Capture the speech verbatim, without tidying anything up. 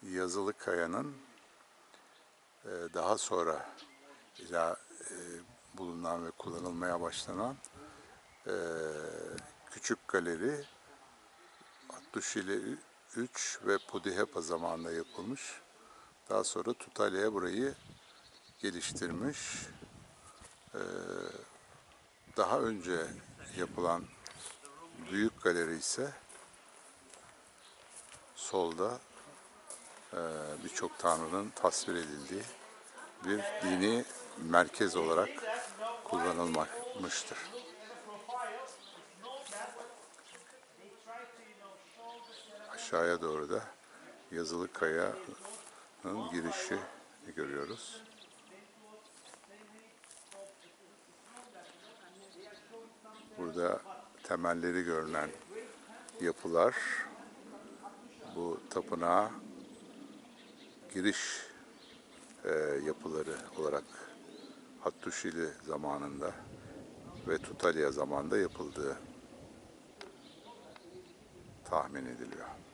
Yazılıkaya'nın e, daha sonra ila e, bulunan ve kullanılmaya başlanan e, küçük galeri Hattuşili üç ve Pudihep'a zamanında yapılmış. Daha sonra Tutalya burayı geliştirmiş. E, daha önce yapılan büyük galeri ise solda e, birçok tanrının tasvir edildiği bir dini merkez olarak kullanılmıştır. Aşağıya doğru da Yazılıkaya'nın girişi görüyoruz. Burada temelleri görünen yapılar bu tapınağa giriş e, yapıları olarak Hattuşili zamanında ve Tutalya zamanında yapıldığı tahmin ediliyor.